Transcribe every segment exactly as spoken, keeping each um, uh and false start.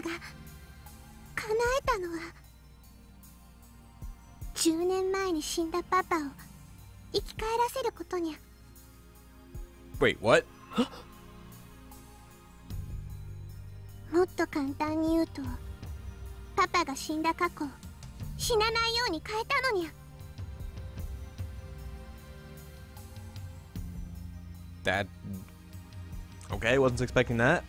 が叶えたのはじゅうねんまえに死んだパパを生き返らせることにゃ。 Wait, what? もっと簡単に言うと、パパが死んだ過去を死なないように変えたのにゃ。 That... Okay, wasn't expecting that.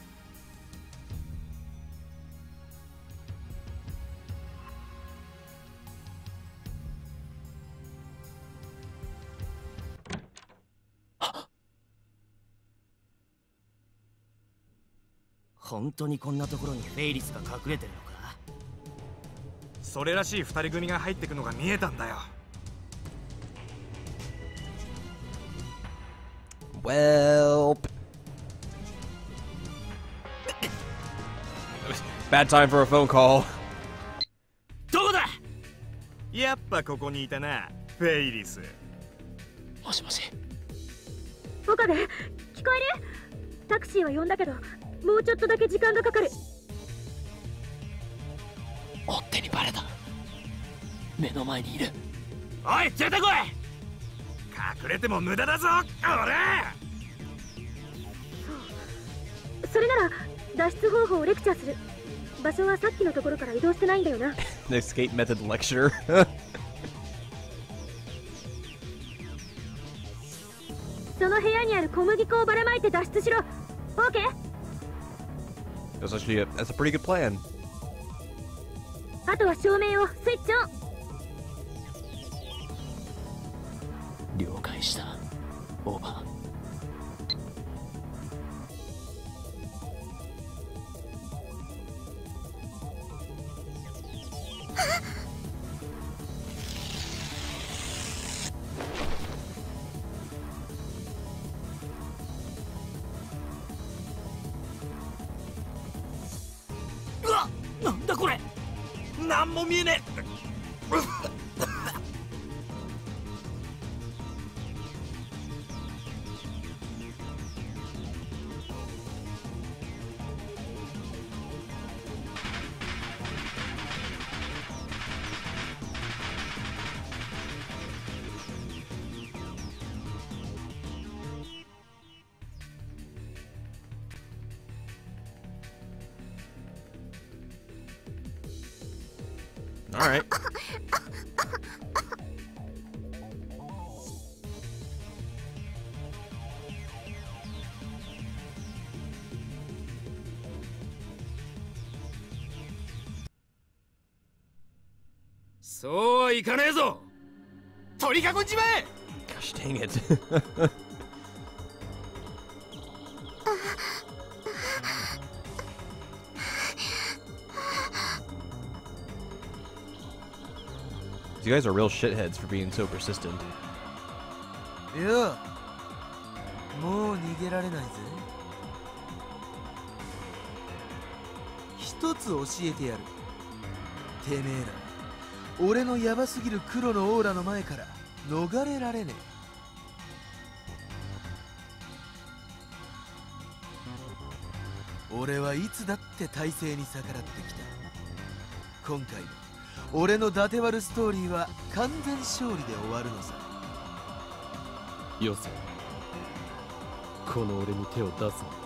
本当にこんなところにフェイリスが隠れてるのか？ それらしい二人組が入ってくのが見えたんだよ。 Well... Bad time for a phone call. どこだ？ やっぱここにいたな、フェイリス。 もしもし。 岡部、聞こえる？タクシーは呼んだけど、もうちょっとだけ時間がかかる。 追っ手にバレた。目の前にいる。おい、出てこい！ 隠れても無駄だぞ、俺！ そう。それなら脱出方法をレクチャーする。場所はさっきのところから移動してないんだよな。 The escape method lecture. その部屋にある小麦粉をばらまいて脱出しろ。オーケー。 That's actually a, that's a pretty good plan. あとは照明をスイッチオン。 了解した。オーバー。うわ、なんだこれ。なんも見えねえ。 All right. そうはいかねえぞ。取り囲んじまえ。 Gosh dang it. You guys are real shitheads for being so persistent. いや、もう逃げられないぜ。一つ教えてやる。てめえら、俺のヤバすぎる黒のオーラの前から逃れられねえ。俺はいつだって体制に逆らってきた。今回の俺のダテワルストーリーは完全勝利で終わるのさ。 よせ、この俺に手を出すな。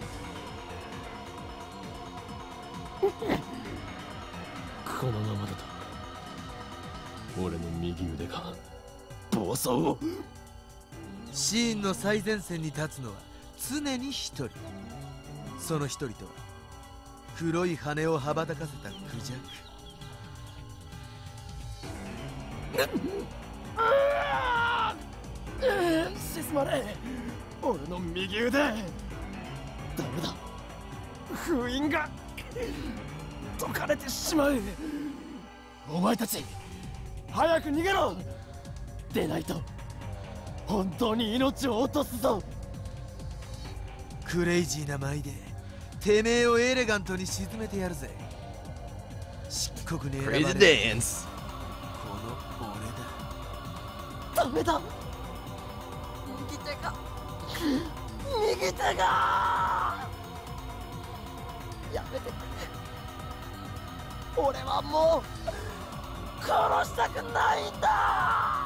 このままだと俺の右腕が暴走を。 シーンの最前線に立つのは常に一人。その一人とは黒い羽を羽ばたかせたクジャク。 沈まれ、俺の右腕。ダメだ、封印が解かれてしまう。お前たち早く逃げろ。でないと本当に命を落とすぞ。 クレイジーな舞でてめえをエレガントに沈めてやるぜ。漆黒に選ばれ Crazy dance. この俺ダメだ、右手が右手がやめてくれ。 俺はもう殺したくないんだ。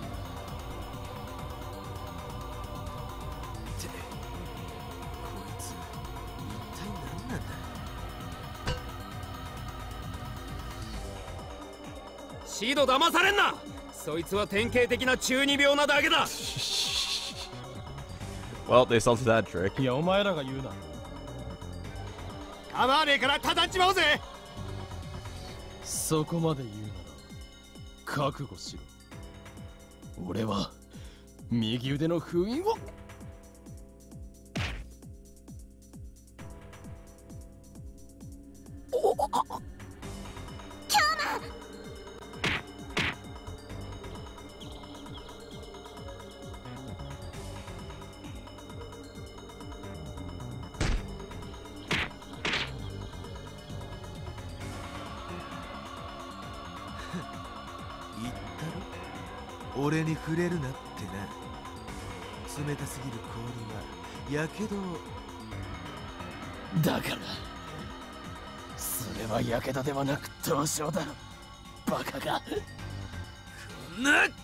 ってこいつ一体何なんだ。 シド騙されんな。そいつは典型的な中二病なだけだ。 Well, they solved that trick. いや、お前らが言うな。構わねえから叩っちまうぜ。そこまで言うなら覚悟しろ。俺は右腕の封印を。 言ったろ、俺に触れるなってな。冷たすぎる氷はやけど。 だからそれはやけどではなく凍傷だ。バカが。 こんな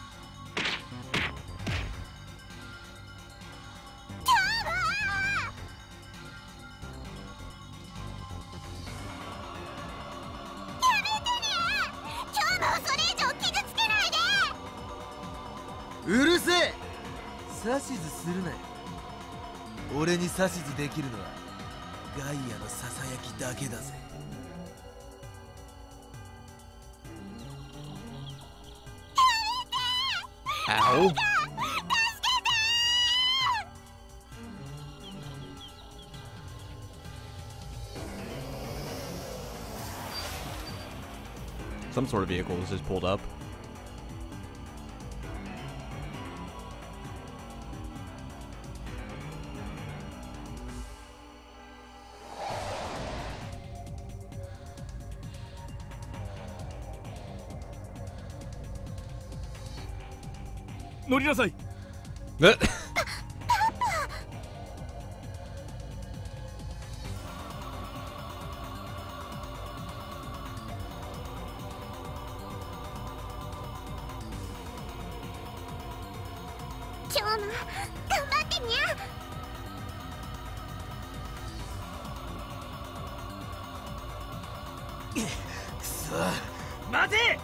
うるせえ。指図するなよ。俺に指図できるのはガイアのささやきだけだぜ。 Ow. Some sort of vehicle was just pulled up. 乗りなさい。 Eh. 今日も頑張ってにゃ。 くそ、 待て。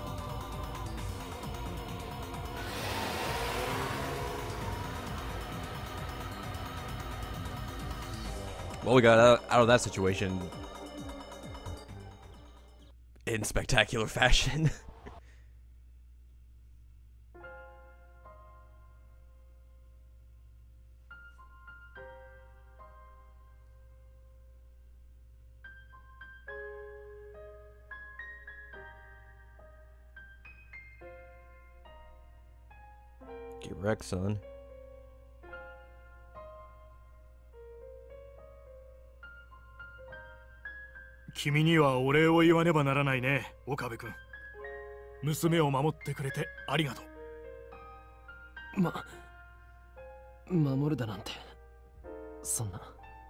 Well, we got out, out of that situation in spectacular fashion. Get wrecked, son. 君にはお礼を言わねばならないね、岡部君。娘を守ってくれてありがとう。 ま、守るだなんて、そんな。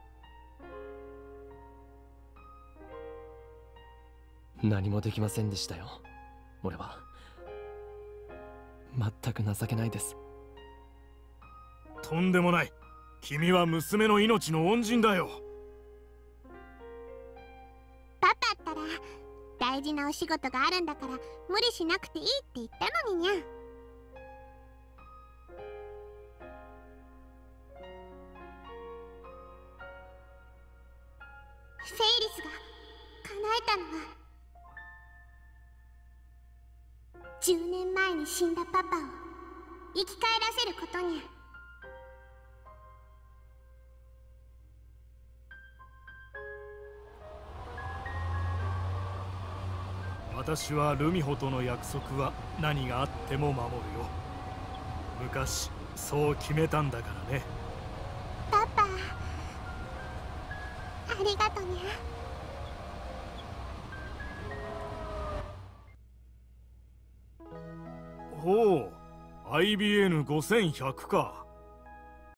何もできませんでしたよ。俺は全く情けないです。 とんでもない。君は娘の命の恩人だよ。 パパったら大事なお仕事があるんだから無理しなくていいって言ったのににゃ。セイリスが叶えたのはじゅうねんまえに死んだパパを生き返らせることにゃ。 私はルミホとの約束は何があっても守るよ。昔そう決めたんだからね。 パパ、ありがとにゃ。 ほう、アイビーエヌごせんひゃく か。